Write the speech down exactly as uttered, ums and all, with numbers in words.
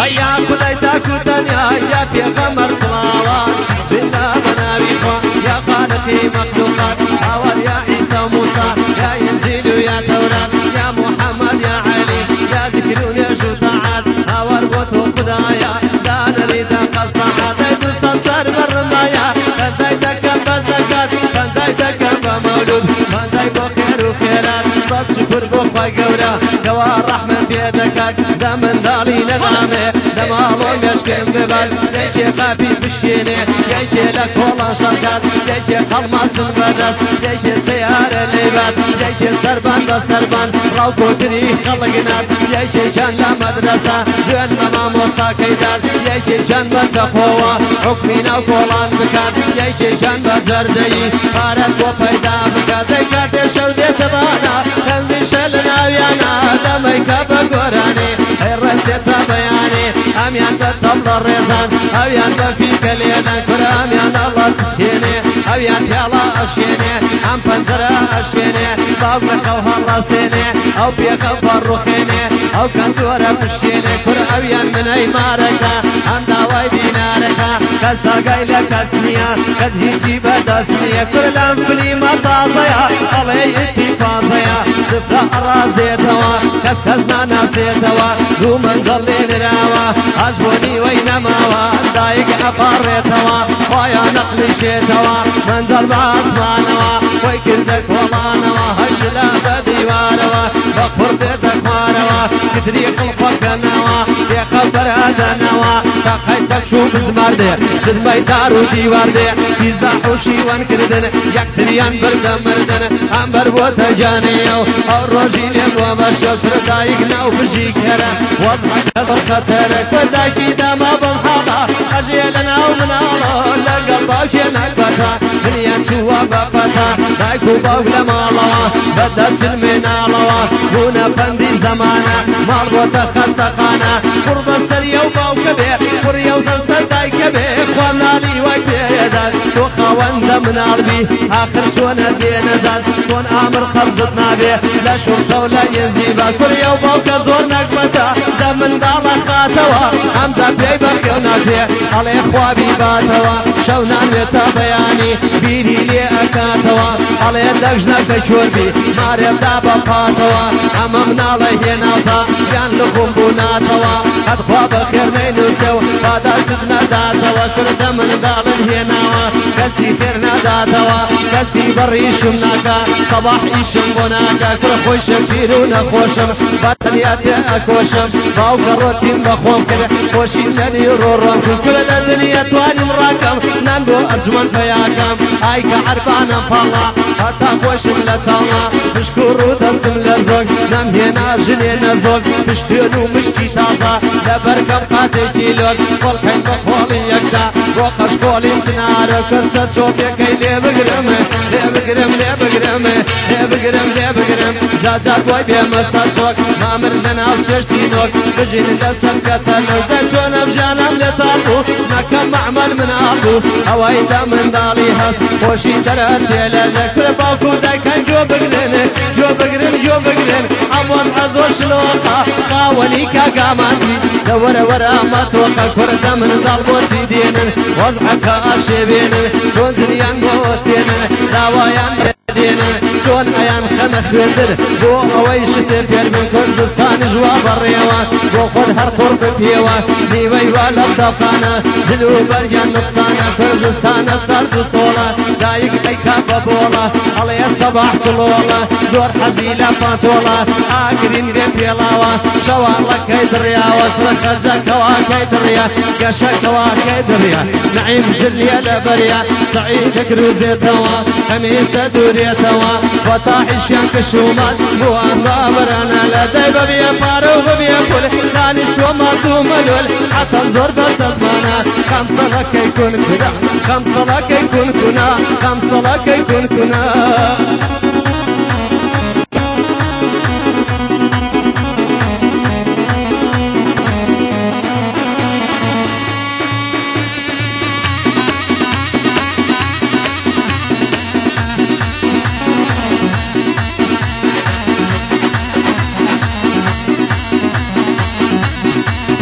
هيا خدای تاکو دنیا یا پیغمبر صلوات بسم الله بناوی خوا یا خالقی مخلوقات اول یا عیسی و موسی یا انجیل و یا تورات یا محمد یا علی یا ذکر و یا شفاعت اول بوتو خدایا دان رضا قصعات دوست سر برمایا کنزای تکم بزکات کنزای تکم بمولود کنزای با خیر و خیرات صد شکر بو خوای گورا دوا رحمت بیدکات دمن دالی نظامه دمالو مشکم ببر یکی قابی بشینه یکی لکولا شرکات یکی قلماسم بدست یکی سیاره لیبات یکی سربان با سربان رو کتری خلقنات یکی جان لمدرسه جوان مما مستاقیدات یکی جان بچه قوه حکمی نو کولان بکات یکی جان بجردهی پارت و پیدا بکات دکات شوزه تبانا تنبی شل ناویانا دمی کب گورانی رسیتا بیانی امیان بچه الرزان اویان بفی کلیدن کر امیان الله تسینه اویان پیالا اشینه ام پنجره اشینه باغ نخوها الله سینه او پیغمبر روخینه او کندوره پشتینه کر اویان من ای مارکا ام داوای دینارکا کس آگای لکس نیا کس هیچی بدست نیا کر لنفلی مطازیا علی اتفازیا سفر ارازیتوا کس کس ناناسیتوا دو منزل لینراوا عجبونی وینماوا دایگ اپارتوا وایا نقلی شیتوا منزل باسمانوا وی کردک ولانوا هشلا بدیواروا بخور دیتک ماروا کتری خلقکنوا بیخبر ادنوا تقید سکشو بزمرده سدمی دارو دیوارده بیزا خوشی ون کردن یک تریان بردم مردن هم بر بوتا جانیو اور روشی لیم و بشو شردایگ نو بشی کره وزمک هزر خطره کدایچی داما بم حالا اجیلنا و منالا لگل باوشی نکبتا دنیا چوا بپتا دایکو باوگ لمالا بدد سلمینالا گونا پندی زمانا مال بوتا خستخانا قرب سریو باوکبه قریو سنسر دایکبه خوانالی وکیدن تو خواند من عربی آخر چون بینزد چون آمر خبزت نابه لشم خولا ینزیبا قریو باوک زور نکبتا دمن دالا خاتوا همزا پی بخیو نکه علی خوابی باتوا شونان ویتا بیانی بیری لی اکاتوا علی دگجنا کچوربی مارب دابا پاتوا امم نالی هیناوتا بیان لخون بوناتوا قد خواب خیر نینوسیو پاداشتت نداتوا کردم من دالن هیناوا کسی خیر نداتوا کسی بریشم ناکا صباح ایشم بوناکا کر خوشم پیرو نخوشم بطلیات اکوشم باوک روتیم بخوام کرد خوشی ندی رو رم کل دنیا توانی مراکم نندو ارجمن بیاکم ای که عربانم پالا حتی خوشم لطالا مشکورو دستم لرزوگ نم هینا جنی نزوگ پشتیونو مشتی تازا لبرکم قاتی کیلون قلقین بخوالی یکدا رو قشقولیم سنارو کسر شوفی که لی بگرم لی بگرم لی بگرم لی بگرم لی بگرم جا جا گوی بیمسر چوک مامر لناو چشتی نوک بجین لسر کتلو زجون بجانم لطاقو نکم معمل من آقو هوائی دا من دالی هست خوشی درچه لذکر باکو دکن جو بگرن جو بگرن جو بگرن اموز ازو شلوقا خاونی که قاماتی دور ور امتوقا کرد من دال بوچی دینن وزعکا اشبینن شون زنیان بوسینن داوایان دینن شون ایان خنخ ویدر بو اوی شتر پیر من کرزستان جوا بریوان بو خود هر قرب پیوان نیوی والا دفانا جلو برگان نقصانا کرزستان سرد سولا دایگ ایکا ببولا علی صباح کلولا زور حزیلا پانتولا آگرین بی پیلاوا شوالا کی دریاوا فرخزا کوا کی دریا گشا کوا کی دریا نعیم جلیا لبریا سعید کروزیتوا خمیسة دوريتوا فتاحش ينكشومان بوان بابرانا لدي ببيا فارو ببيا كل خاني شو ما دوملول حتى زور بس اسمانا خمسة لك يكون كنا خمسة لك يكون كنا خمسة لك يكون كنا